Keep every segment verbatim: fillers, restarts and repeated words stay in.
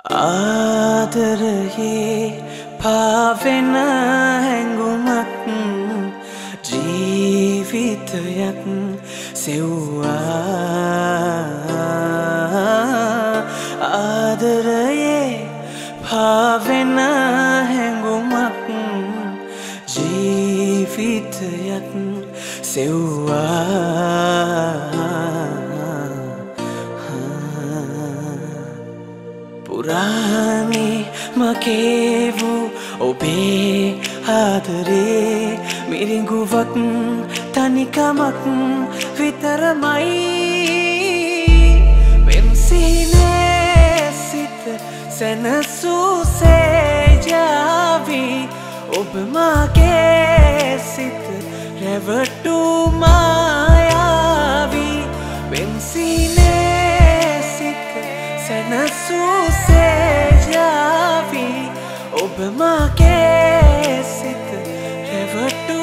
ආදරයේ පාවෙන හැඟුමක් ජීවිතයක් සෙව්වා ආදරයේ පාවෙන හැඟුමක් ජීවිතයක් සෙව්වා පුරාණේ මගේ වූ ඔබේ ආදරේ මිරිඟුවක් තනිකමක් විතරමයි වෙන්සිනේ සිත සැනසුසේ ජාවි ඔබ මගේ සිත රැවටු මායාවි වෙන්සිනේ සිත සැනසුසේ ජාවි ඔබ මගේ සිත රැවටු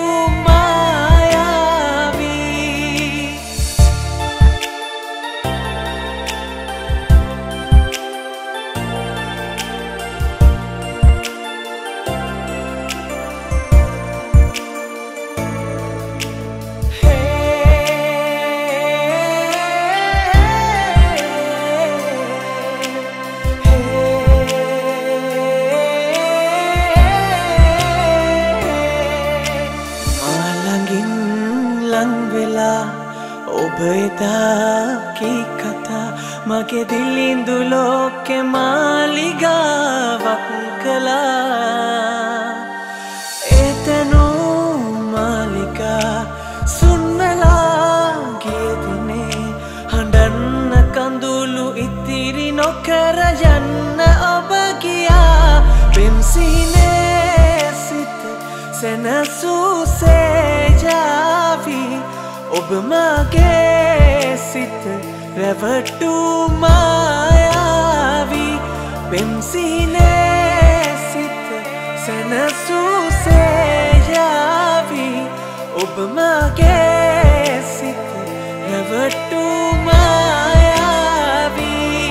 මායාවි ඔබ එදා කී කතා මගේ දිලිඳු ලෝකෙ මාලිගාවක් කළා එතනෝ මාලිගා සුන්වලා ගිය දිනේ හඬන්න කඳුළු ඉතිරි නොකර යන්න ඔබ ගියා පෙම්සිනේ සිත සැනසුසේ ජාවි ඔබ මගේ සිත රැවටු මායාවි පෙම්සිනේ සිත සැනසුසේ ජාවි ඔබ මගේ සිත රැවටු මායාවි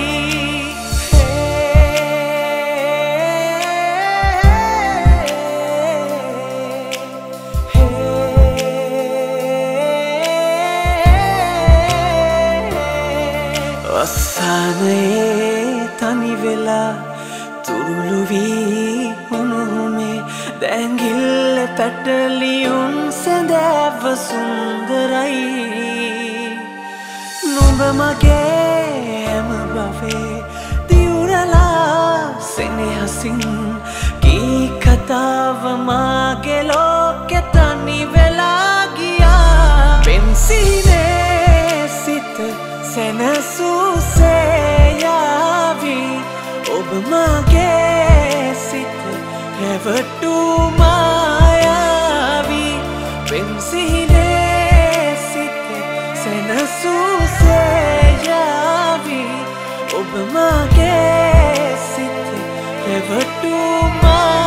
අස්සානයේ තනි වෙලා තුරුළු වී උණුහුමේ දැඟිල්ල පැටලියුම් සැඳෑව සුන්දරයි නුඹ මගේ හැම බවේ දියුරලා සෙනෙහසින් කී කතාව මාගේ ලෝකෙ තනි වෙලා ගියා පෙම්සිනේ සිත සැනසුසේ යාවි ඔබ මගේ සිත රැවටු මායාවි පෙම්සිනේ සිත සැනසුසේ යාවි ඔබ මගේ සිත රැවටු මායාවි